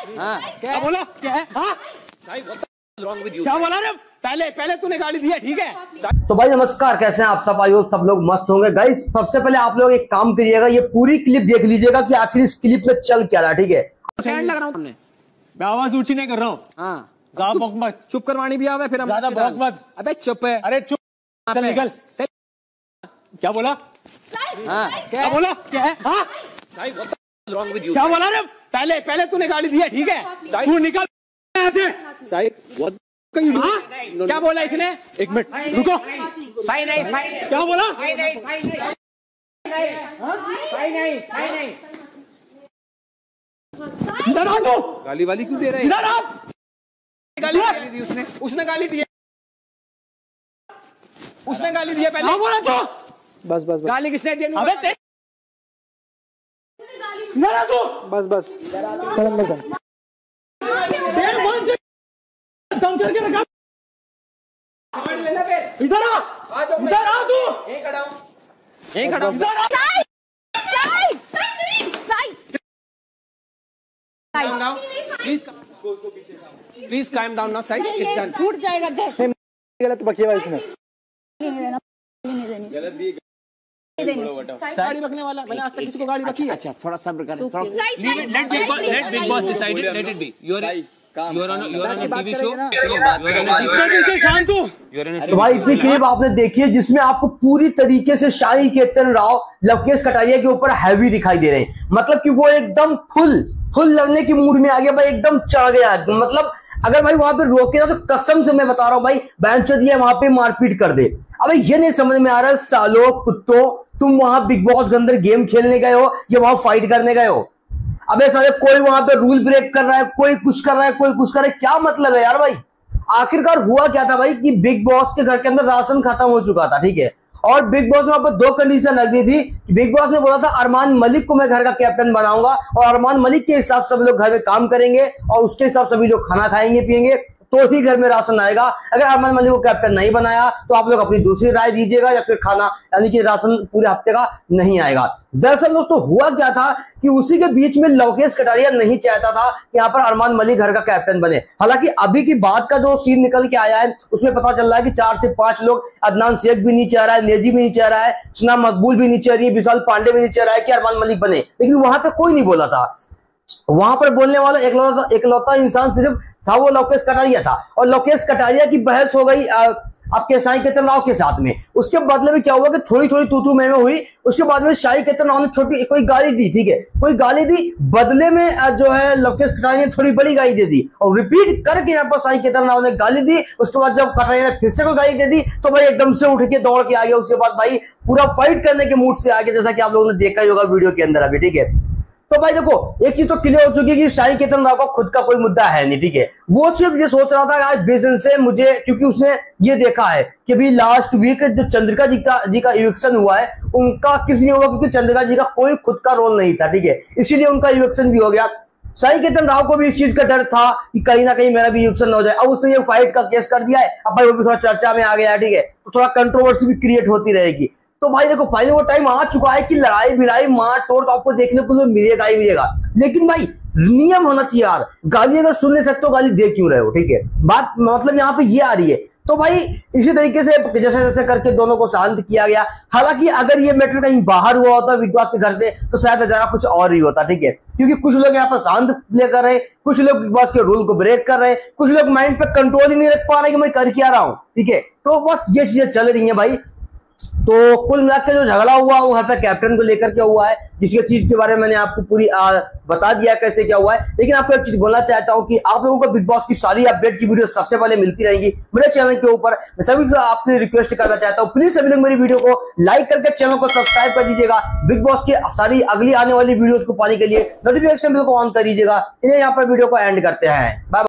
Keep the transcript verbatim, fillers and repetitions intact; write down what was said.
हाँ क्या बोला? क्या है? हाँ क्या बोला रे? पहले पहले तूने गाली दी है, ठीक है? तो भाई नमस्कार, कैसे हैं आप सब? आई होप सब लोग मस्त होंगे। गाइस सबसे पहले आप लोग एक काम करिएगा, ये पूरी क्लिप देख लीजिएगा कि आखिर इस क्लिप में चल क्या रहा है, ठीक है? स्टैंड लग रहा हूँ तुमने, मैं आवाज ऊंची नहीं कर रहा हूँ। हाँ ज्यादा भौंक मत, चुप करवानी भी आवे फिर हम ज्यादा भौंक मत। अबे चुप है, अरे चुप, चल निकल। क्या बोला? हाँ क्या बोला? क्या है? हाँ क्या बोला रे? पहले पहले तूने गाली दी है, ठीक है? तू निकल यहाँ से। साहिब हाँ? क्या बोला इसने? एक मिनट रुको। सही नहीं, सही क्या बोला? सही नहीं, सही नहीं, सही नहीं, सही नहीं। इधर आ तू। गाली वाली क्यों दे रहा है? इधर आ। गाली गाली दी उसने, उसने गाली दी है, उसने गाली दी है पहले। हाँ बोला तो। बस बस गाली किसने दी? अबे तेरे इधर आ तू। बस बस दम करके रखा। इधर आ, इधर आ तू। यहीं खड़ा हूं, यहीं खड़ा हूं। इधर आ। Sai, Sai, Sai, please please calm down now. Side it's done. फूट जाएगा देख। गलत बकिया इसने, गलत दी। गाड़ी बकने वाला मैंने आज तक किसी को गाड़ी बकी है? अच्छा थोड़ा सब्र कर, थोड़ा let Bigg Boss decide it, let it be. You are you are on you are on a TV show. इतने दिन से शांत हूँ। तो भाई इतनी क्लिप आपने देखी है जिसमें आपको पूरी तरीके से शाही केतन राव लवकेश कटारिया के ऊपर हैवी दिखाई दे रहे हैं। मतलब कि वो एकदम फुल फुल लड़ने की मूड में आ गया भाई, एकदम चढ़ गया। मतलब अगर भाई वहां पे रोके ना तो कसम से मैं बता रहा हूँ भाई, बैंचो दिया वहां पे मारपीट कर दे। अबे ये नहीं समझ में आ रहा है सालो कुत्तो, तुम वहां बिग बॉस के अंदर गेम खेलने गए हो या वहां फाइट करने गए हो? अबे साले कोई वहां पे रूल ब्रेक कर रहा है, कोई कुछ कर रहा है, कोई कुछ कर रहा है, क्या मतलब है यार भाई? आखिरकार हुआ क्या था भाई कि बिग बॉस के घर के अंदर राशन खत्म हो चुका था, ठीक है? और बिग बॉस ने वहां पर दो कंडीशन रख दी थी कि बिग बॉस ने बोला था अरमान मलिक को मैं घर का कैप्टन बनाऊंगा और अरमान मलिक के हिसाब से सब लोग घर में काम करेंगे और उसके हिसाब से सभी लोग खाना खाएंगे पिएंगे तो ही घर में राशन आएगा। अगर अरमान मलिक को कैप्टन नहीं बनाया तो आप लोग अपनी दूसरी राय दीजिएगा या फिर खाना यानी कि राशन पूरे हफ्ते का नहीं आएगा। दरअसल दोस्तों हुआ क्या था कि उसी के बीच में लवकेश कटारिया नहीं चाहता था कि यहाँ पर अरमान मलिक घर का कैप्टन बने। हालांकि अभी की बात का जो सीन निकल के आया है उसमें पता चल रहा है कि चार से पांच लोग, अदनान शेख भी नहीं चाह रहा है, नेजी भी नहीं चाह रहा है, सुना मकबूल भी नहीं चाह रही है, विशाल पांडे भी नहीं चाह रहा है कि अरमान मलिक बने। लेकिन वहां पर कोई नहीं बोला था। वहां पर बोलने वाला एकलौता एकलौता इंसान सिर्फ था वो लवकेश कटारिया था। और लवकेश कटारिया की बहस हो गई आपके साई केतन राव के साथ में। उसके बदले में क्या हुआ कि थोड़ी थोड़ी तू तू मैं में हुई। उसके बाद में साई केतन राव ने छोटी कोई गाली दी, ठीक है, कोई गाली दी, बदले में जो है लवकेश कटारिया ने थोड़ी बड़ी गाली दे दी और रिपीट करके यहाँ पर साई केतन राव ने गाली दी। उसके बाद जब कटारिया ने फिर से कोई गाली दे दी तो भाई एकदम से उठ के दौड़ के आ गया। उसके बाद भाई पूरा फाइट करने के मूड से आ गया, जैसा कि आप लोगों ने देखा ही होगा वीडियो के अंदर अभी, ठीक है? तो भाई देखो एक चीज तो क्लियर हो चुकी है कि साई केतन राव का खुद का कोई मुद्दा है नहीं, ठीक है? वो सिर्फ ये सोच रहा था कि आज बीस दिन से मुझे, क्योंकि उसने ये देखा है कि अभी लास्ट वीक जो चंद्रिका जी का जी का इविक्शन हुआ है उनका किस लिए हुआ, क्योंकि चंद्रिका जी का कोई खुद का रोल नहीं था, ठीक है? इसीलिए उनका इविक्शन भी हो गया। साई केतन राव को भी इस चीज का डर था कि कहीं ना कहीं मेरा भी इविक्शन हो जाए। अब उसने ये फाइट का केस कर दिया है, अब भाई वो भी थोड़ा चर्चा में आ गया है, ठीक है? तो थोड़ा कंट्रोवर्सी भी क्रिएट होती रहेगी। तो भाई देखो फाइनली वो टाइम आ चुका है कि लड़ाई भिड़ाई मार तोड़ तो आपको देखने को तो मिलेगा ही मिलेगा। लेकिन भाई नियम होना चाहिए यार, गाली अगर सुन नहीं सकते हो गाली दे क्यों रहे हो, ठीक है? बात मतलब यहाँ पे ये आ रही है। तो भाई इसी तरीके से जैसे जैसे करके दोनों को शांत किया गया। हालांकि अगर ये मैटर कहीं बाहर हुआ होता बिग बॉस के घर से तो शायद नजारा कुछ और ही होता, ठीक है? क्योंकि कुछ लोग यहाँ पर शांत प्ले कर रहे हैं, कुछ लोग बिग बॉस के रूल को ब्रेक कर रहे हैं, कुछ लोग माइंड पे कंट्रोल ही नहीं रख पा रहे कि मैं कर क्या रहा हूँ, ठीक है? तो बस ये चीजें चल रही है भाई। तो कुल मिलाकर जो झगड़ा हुआ वो घर पे कैप्टन को लेकर के हुआ है, जिसके चीज के बारे में मैंने आपको पूरी आ, बता दिया कैसे क्या हुआ है। लेकिन आपको एक चीज बोलना चाहता हूं कि आप लोगों को बिग बॉस की सारी अपडेट की वीडियो सबसे पहले मिलती रहेगी मेरे चैनल के ऊपर। मैं सभी को आपसे रिक्वेस्ट करना चाहता हूं, प्लीज सभी लोग मेरी वीडियो को लाइक करके चैनल को सब्सक्राइब कर दीजिएगा। बिग बॉस की सारी अगली आने वाली वीडियोज को पाने के लिए नोटिफिकेशन बिल को ऑन कर दीजिएगा। इन्हें यहाँ पर वीडियो को एंड करते हैं। बाय।